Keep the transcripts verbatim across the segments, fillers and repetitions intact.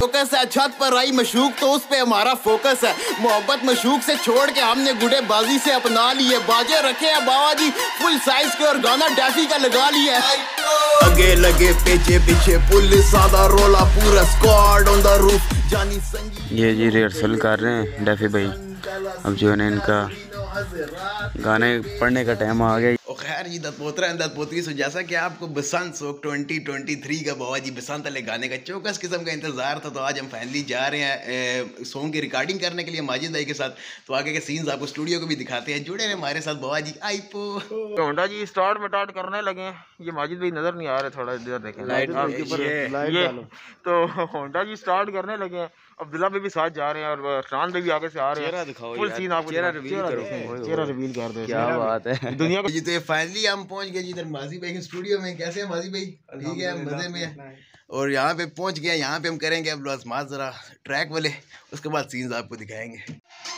Focus है छत पर आई मशूक तो उस पे हमारा फोकस है। मोहब्बत मशूक से छोड़ के हमने गुडे बाजी से अपना लिए। बाजे रखे हैं बाबा जी फुल साइज के और गाना डैफी का लगा लिया। आगे लगे पीछे पीछे पुलिस सादा रोला पूरा स्क्वाड ऑन द रूफ जानी संगी। ये जी रिहर्सल कर रहे हैं डैफी भाई। अब जो है इनका गाने पढ़ने का टाइम आ गया। खैर जी दत्पोत्रा एंड दत्पोत्री सो जैसा कि आपको बसंत सोक ट्वेंटी ट्वेंटी थ्री का बाबा जी बसंत वाले गाने का चौकस किस्म का इंतजार था, तो आज हम फाइनली जा रहे हैं सॉन्ग की रिकॉर्डिंग करने के लिए माजिद भाई के साथ। तो आगे के सीन्स आपको स्टूडियो को भी दिखाते हैं। जुड़े रहे हमारे साथ बाबा जी। आईपो होंडा जी स्टार्ट मटार्ट करने लगे। ये माजिद भाई नजर नहीं आ रहे, थोड़ा इधर देखें लाइट आपके ऊपर ये। तो होंडा जी स्टार्ट करने लगे हैं। अब्दुल्ला भी, भी साथ जा रहे हैं और शान भी आगे से आ रहे हैं। चेहरा दिखाओ, फुल सीन आपको चेहरा रिवील करो, चेहरा रिवील कर दो। क्या बात है दुनिया को जी। तो फाइनली हम पहुंच गए जी इधर माजी भाई के स्टूडियो में। कैसे हैं माजी भाई? ठीक है, मजे में। और यहाँ पे पहुंच गए। यहाँ पे हम करेंगे अब आसमाज जरा ट्रैक वाले, उसके बाद सीन्स आपको दिखाएंगे।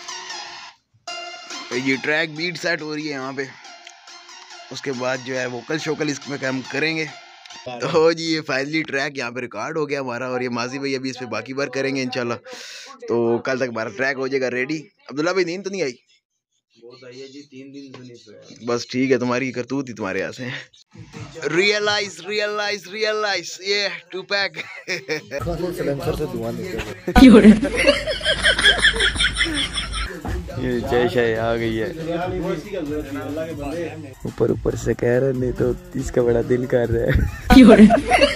तो ये ट्रैक बीट सेट हो रही है यहाँ पे, उसके बाद जो है वोकल शोकल इसमें हम करेंगे। तो जी ये फाइनली ट्रैक यहाँ पे रिकॉर्ड हो गया हमारा और ये माजी भाई अभी इस पे बाकी वर्क करेंगे इंशाल्लाह। तो कल तक हमारा ट्रैक हो जाएगा रेडी। अब्दुल्ला भाई नींद तो नहीं आई? बहुत आई है जी, तीन दिन से नहीं सोया। बस ठीक है, तुम्हारी करतूत ही तुम्हारे यहाँ से। रियलाइज रियलाइज रियलाइज ये टू पैक ये जय शाय आ गई है। ऊपर ऊपर से कह रहे नहीं तो इसका बड़ा दिल कर रहा है।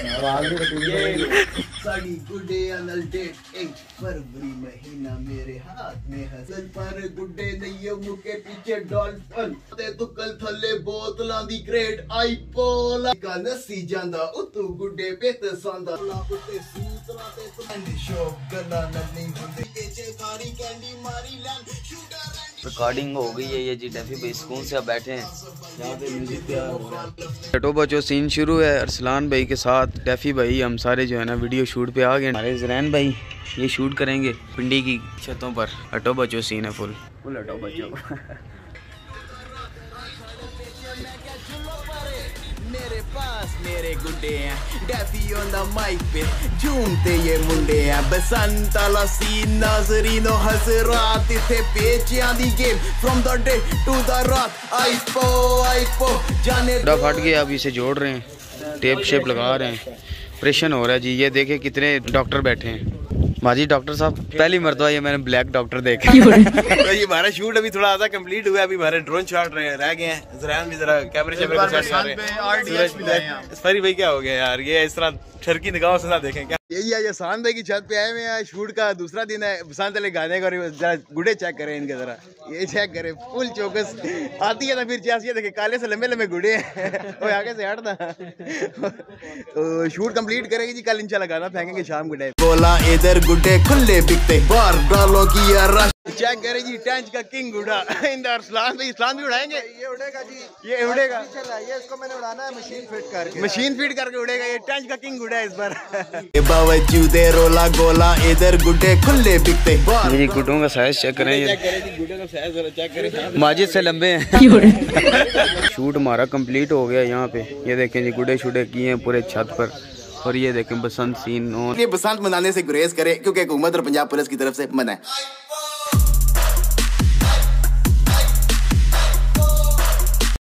साड़ी गुड्डे अनल डेट एक फरवरी महीना मेरे हाथ में हसल पर गुड्डे नहीं मुके पीछे डॉल्फिन ते तो कल थले बोतलां दी क्रेट आई पोला का नसी जांदा उतू गुड्डे पे ते सांदा कुत्ते सूतरा ते तो शो गला नहीं होंदे पीछे कारी कैंडी मारी लैंड शूटर। रिकॉर्डिंग हो गई है ये जी डैफी भाई सुकून से बैठे हैं यहाँ पे म्यूजिक तैयार हो रहा है। छठो बच्चों सीन शुरू है अरसलान भाई के साथ डैफी भाई। हम सारे जो है ना वीडियो शूट पे आ गए। हमारे ज़रैन भाई ये शूट करेंगे पिंडी की छतों पर। अटो बच्चों सीन है फुल फुल अटो बच्चों। मेरे पास मेरे गुड्डे हैं डैफी ऑन द माइक पे झूमते ये मुंडे हैं। बसंत वाला सीन नाज़रीनो हज़रात इथे पेचियां दी game from the day to the रात। आईपो आईपो जाने फट गया। अब इसे जोड़ रहे हैं, टेप शेप लगा रहे हैं। ऑपरेशन हो रहा है जी। ये देखे कितने डॉक्टर बैठे हैं। माजी डॉक्टर साहब पहली मरतबा ये मैंने ब्लैक डॉक्टर देखा। तो ये हमारा शूट अभी थोड़ा आधा कंप्लीट हुआ है। अभी हमारे ड्रोन शॉट रहे रह गए हैं। ज़रान भी जरा कैमरे शैमरे फरी भाई क्या हो गया यार, ये इस तरह ठरकी निगाहों से ना देखें क्या। यही है शान भाई की छत पे आए हुए हैं। शूट का दूसरा दिन है बसंत वाले गाने का। जरा गुडे चेक करें इनके, जरा ये चेक करें फुल चौकस आती है ना फिर चासिया देखे काले से लंबे लंबे गुडे हैं वो आगे से हटना। तो शूट कंप्लीट करेंगे जी कल इंशाल्लाह। गाना फेंकेंगे शाम को टाइम। बोला इधर गुड्डे खुले बिकते बार डालो की यार चेक करें जी टैंच का किंग उड़ा। इंदर इस्लाम भाई इस्लाम भी उड़ाएंगे। ये उड़ेगा जी, ये उड़ेगा। ये इसको मैंने उड़ाना है मशीन फिट करके, मशीन फिट करके उड़ेगा। ये टैंच का किंग उड़ा है इस बार। बावजूद रोला गोला इधर गुड्डे खुले बिकते। ये गुड्डों का साइज चेक करें। चेक करें जी गुड्डे का साइज जरा चेक करें। माजिद से लंबे हैं। शूट हमारा कंप्लीट हो गया यहाँ पे। ये देखें जी गुड्डे शुडे किए हैं पूरे छत पर। और ये देखें बसंत सीन। ये बसंत मनाने से गुरेज करें क्योंकि हुकूमत और पंजाब पुलिस की तरफ से मना है।